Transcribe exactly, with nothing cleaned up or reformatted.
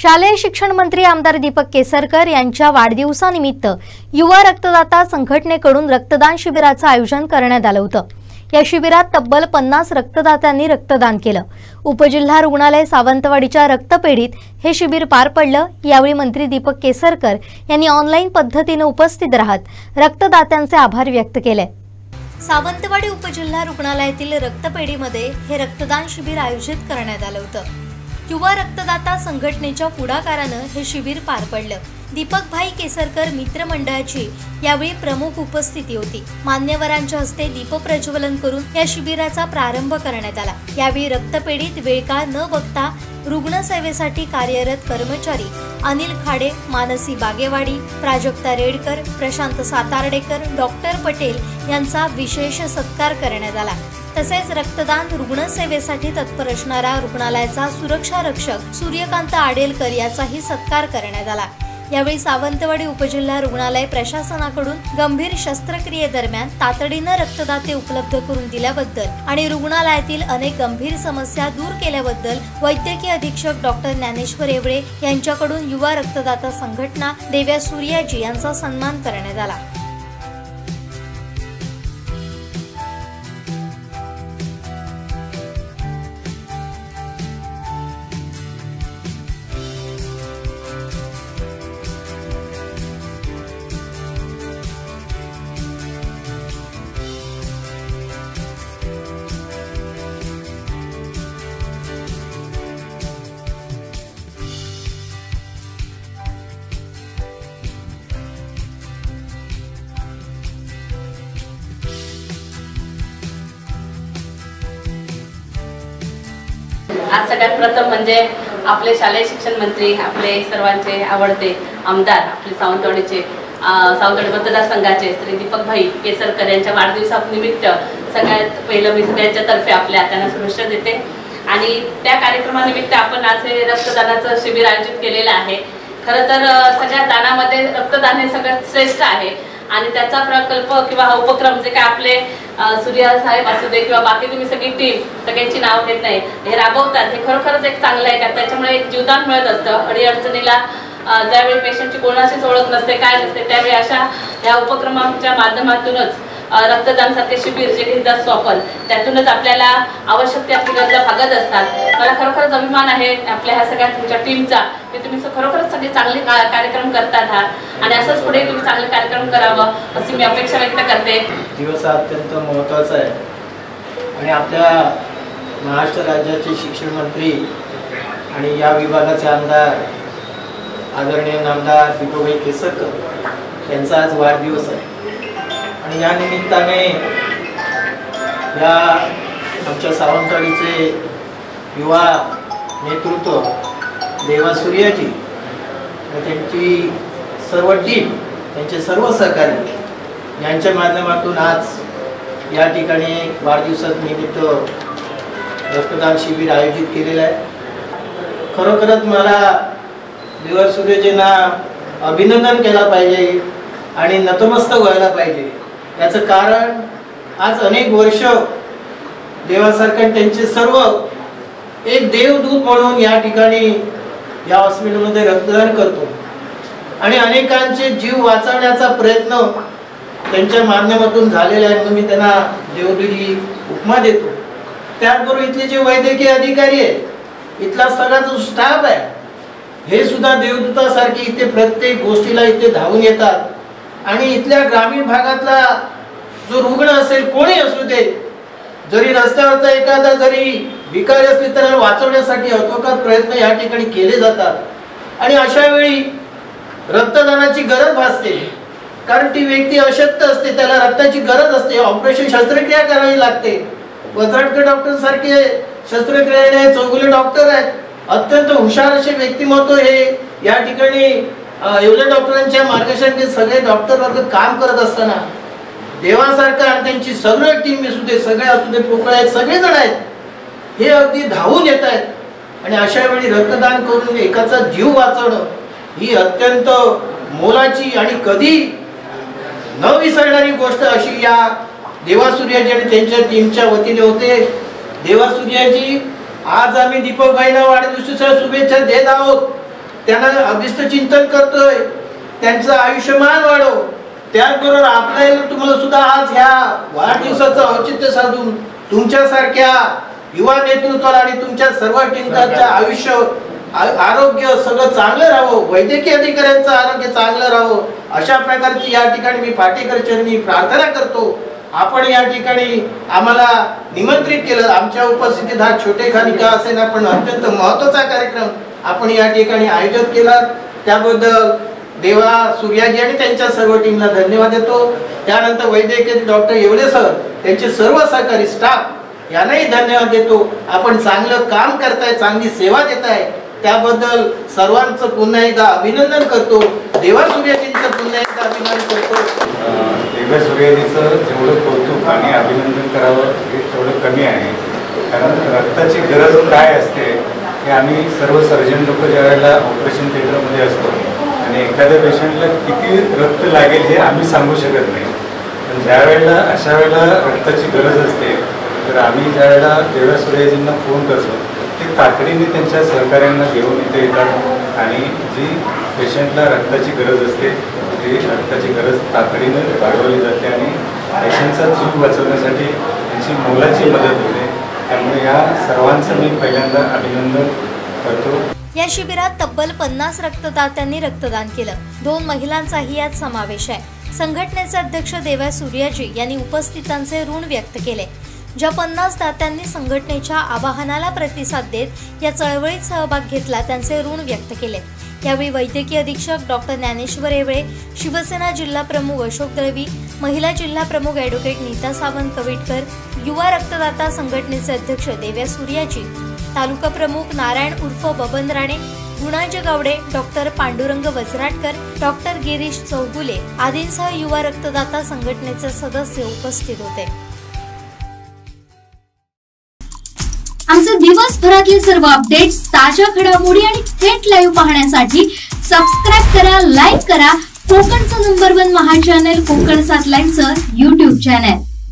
शालेय शिक्षण मंत्री आमदार दीपक केसरकर यांच्या वाढदिवसानिमित्त युवा रक्तदाता संघटनेकडून रक्तदान शिबिराचं आयोजन करण्यात आलं होतं। या शिबिरात तब्बल पन्नास रक्तदात्यांनी रक्तदान केलं। उपजिल्हा रुग्णालय सावंतवाडीच्या रक्तपेढीत हे शिबिर पार पडलं। यावेळी मंत्री दीपक केसरकर यांनी ऑनलाईन पद्धतीने उपस्थित राहत रक्तदात्यांचे आभार व्यक्त केले। सावंतवाडी उपजिल्हा रुग्णालयातील रक्तपेढीमध्ये हे रक्तदान शिबिर आयोजित करण्यात आलं होतं। युवा रक्तदाता संघटनेच्या पुढाकाराने हे शिबिर पार पडलं। दीपक भाई केसरकर मित्र मंडळाची यावेळी प्रमुख उपस्थिती होती। मान्यवरांच्या हस्ते दीप प्रज्वलन करून या शिबिराचा प्रारंभ करण्यात आला। यावेळी रक्तपेढीत वेळकाळ न बघता रुग्णसेवेसाठी कार्यरत कर्मचारी अनिल खाडे, मानसी बागेवाडी, प्राजक्ता रेडकर, प्रशांत सातार्डेकर, डॉक्टर पटेल यांचा विशेष सत्कार करण्यात आला। तसेच रक्तदान रुग्णसेवेसाठी तत्पर असणारा रुग्णालयाचा सुरक्षा रक्षक सूर्यकांत आडेलकर याचाही सत्कार करण्यात आला। यावेळी सावंतवाडी उपजिल्हा रुग्णालय प्रशासनाकडून गंभीर शस्त्रक्रियेदरम्यान तातडीने रक्तदाते उपलब्ध करून दिल्याबद्दल आणि रुग्णालयातील अनेक गंभीर समस्या दूर केल्याबद्दल वैद्यकीय अधीक्षक डॉक्टर ज्ञानेश्वर एवळे यांच्याकडून युवा रक्तदाता संघटना देव्या सूर्याजी यांचा सन्मान करण्यात आला। आज सगळ्यात प्रथम म्हणजे आपले शालेय शिक्षण मंत्री, आपले सर्वांचे आवडते आमदार, आपले सावंतवाडीचे सावंतवाडी मतदारसंघाचे श्री दीपक भाई केसरकर यांच्या वाढदिवसानिमित्त सगळ्यात पहिलं मी सगळ्यांच्या तर्फे आपल्या त्यांना शुभेच्छा देते। आणि त्या कार्यक्रमानिमित्त आपण आज हे रक्तदानाचं शिबिर आयोजित केलेलं आहे। खरं तर सगळ्या दानामध्ये रक्तदान हे सगळ्यात श्रेष्ठ आहे आणि त्याचा प्रकल्प किंवा हा उपक्रम जे काय आपले सूर्या साहेब असू दे किंवा बाकी तुम्ही सगळी टीम, सगळ्यांची नाव घेत नाही, हे राबवतात, हे खरोखरच एक चांगलं आहे। त्याच्यामुळे एक जीवदान मिळत असतं। अडीअडचणीला ज्यावेळी पेशंटची कोणाशीच ओळख नसते, काय नसते, त्यावेळी अशा या उपक्रमाच्या माध्यमातूनच रक्तदानासारखे शिबिर जे घेत असतो आपण, त्यातूनच आपल्याला आवश्यक त्या गरजा भागत असतात। मला खरोखरच अभिमान आहे आपल्या ह्या सगळ्या तुमच्या टीमचा की तुम्ही खरोखरच सगळे चांगले कार्यक्रम करतात आहात आणि असंच पुढे तुम्ही चांगले कार्यक्रम करावं अशी मी अपेक्षा व्यक्त करते। दिवस अत्यंत महत्त्वाचा आहे आणि आपल्या महाराष्ट्र राज्याचे शिक्षण मंत्री आणि या विभागाचे आमदार आदरणीय नामदार दीपक भाई केसरकर यांचा आज वाढदिवस आहे आणि या निमित्ताने या आमच्या सावंतवाडीचे युवा नेतृत्व देवा सूर्याजी व त्यांची सर्व टीम, त्यांचे सर्व सहकारी यांच्या माध्यमातून आज या ठिकाणी वाढदिवसानिमित्त रक्तदान शिबिर आयोजित केलेलं आहे। खरोखरच मला देवा सूर्याजींना अभिनंदन केला पाहिजे आणि नतमस्तक व्हायला पाहिजे। याचं कारण आज अनेक वर्ष देवासारखं त्यांचे सर्व एक देवदूत म्हणून या ठिकाणी या हॉस्पिटलमध्ये रक्तदान करतो आणि अनेकांचे जीव वाचवण्याचा प्रयत्न त्यांच्या माध्यमातून झालेला आहे, म्हणून मी त्यांना देवदूती उपमा देतो। त्याचबरोबर इथले जे वैद्यकीय अधिकारी आहे, इथला सगळा जो स्टाफ आहे, हे सुद्धा देवदूतासारखे इथे प्रत्येक गोष्टीला इथे धावून येतात आणि इथल्या ग्रामीण भागातला जो रुग्ण असेल, कोणी असू दे, जरी रस्त्यावरचा एखादा जरी भिकारी असली तर वाचवण्यासाठी अथोकात प्रयत्न या ठिकाणी केले जातात। आणि अशा वेळी रक्तदानाची गरज भासते, कारण ती व्यक्ती अशक्त असते, त्याला रक्ताची गरज असते, ऑपरेशन शस्त्रक्रिया करावी लागते। वजडकर डॉक्टर सारखे शस्त्रक्रिया चौगुले डॉक्टर आहेत, अत्यंत हुशार असे व्यक्तिमत्व हे या ठिकाणी एवढ्या डॉक्टरांच्या मार्गदर्शनाखाली सगळे डॉक्टर वर्ग काम करत असताना देवासारखं आणि त्यांची सगळी टीम असू दे, सगळे असू दे, पोकळ आहेत, सगळे जण आहेत, हे अगदी धावून येत आहेत आणि अशा वेळी रक्तदान करून एकाचा जीव वाचवणं ही अत्यंत मोलाची आणि कधी न विसरणारी गोष्ट अशी या देवा सूर्याजी आणि त्यांच्या टीमच्या वतीने होते। देवा सूर्याजी, आज आम्ही दीपक भाईंना वाढदिवसाच्या शुभेच्छा देत आहोत त्यांना अभिष्ट चिंतन करतोय, त्यांचं आयुष्यमान वाढव। त्याचबरोबर आपल्याला तुम्हाला सुद्धा आज ह्या वाढदिवसाचं औचित्य साधून तुमच्यासारख्या युवा नेतृत्वाला आणि तुमच्या सर्व टीमचं आयुष्य आरोग्य सगळं चांगलं राहावं, वैद्यकीय अधिकाऱ्यांचं आरोग्य चांगलं राहावं, अशा प्रकारची या ठिकाणी मी पाटेकर चरणी प्रार्थना करतो। आपण या ठिकाणी आम्हाला निमंत्रित केलं, आमच्या उपस्थितीत हा छोटेखानी का असेना पण अत्यंत महत्त्वाचा कार्यक्रम आपण या ठिकाणी आयोजित केला, त्याबद्दल देवा सूर्याजी आणि त्यांच्या सर्व टीमला धन्यवाद देतो। त्यानंतर वैद्यकीय डॉक्टर येवले सर, त्यांचे सर्व सहकारी स्टाफ यांनाही धन्यवाद देतो। आपण चांगलं काम करताय, चांगली सेवा देताय, त्याबद्दल सर्वांचं पुन्हा एकदा अभिनंदन करतो। देवा सूर्याजींचं पुन्हा एकदा अभिनंदन करतो। देवा सूर्याजीचं जेवढं कौतुक आणि अभिनंदन करावं हे थोडं कमी आहे, कारण रक्ताची गरज काय असते हे आम्ही सर्व सर्जन लोक ज्या वेळेला ऑपरेशन थिएटरमध्ये असतो आणि एखाद्या पेशंटला किती रक्त लागेल हे आम्ही सांगू शकत नाही, पण ज्या वेळेला अशा वेळेला रक्ताची गरज असते तर आम्ही ज्या वेळेला देवा सूर्याजींना फोन करतो ते तातडीने त्यांच्या सहकार्यांना घेऊन इथे येतात आणि जी पेशंटला रक्ताची गरज असते ती रक्ताची गरज तातडीने वाढवली जाते आणि पेशंटचा जीव वाचवण्यासाठी त्यांची मोलाची मदत होते। त्यामुळे या सर्वांचं मी पहिल्यांदा अभिनंदन करतो। या शिबिरात तब्बल पन्नास रक्तदात्यांनी रक्तदान केलं। दोन महिलांचाही यात समावेश आहे। संघटनेचे अध्यक्ष देवा सूर्याजी यांनी उपस्थितांचे ऋण व्यक्त केले। ज्या पन्नास दात्यांनी संघटनेच्या आवाहनाला प्रतिसाद देत या चळवळीत सहभाग घेतला त्यांचे ऋण व्यक्त केले। यावेळी वैद्यकीय अधीक्षक डॉक्टर ज्ञानेश्वर येवळे, शिवसेना जिल्हा प्रमुख अशोक दळवी, महिला जिल्हा प्रमुख ॲडव्होकेट नीता सावंत कविटकर, युवा रक्तदाता संघटनेचे अध्यक्ष देव्या सूर्याजी, तालुका प्रमुख नारायण उर्फ बबन राणे, गुणाजी गावडे, डॉक्टर पांडुरंग वजराटकर, डॉक्टर गिरीश चौगुले आदींसह युवा रक्तदाता संघटनेचे सदस्य उपस्थित होते। आमचे दिवसभरातले सर्व अपडेट्स, ताज्या घडामोडी आणि थेट लाईव्ह पाहण्यासाठी सबस्क्राईब करा, लाईक करा कोकणचं नंबर वन महा चॅनल कोकण सात लाईव्हचं यूट्यूब चॅनल।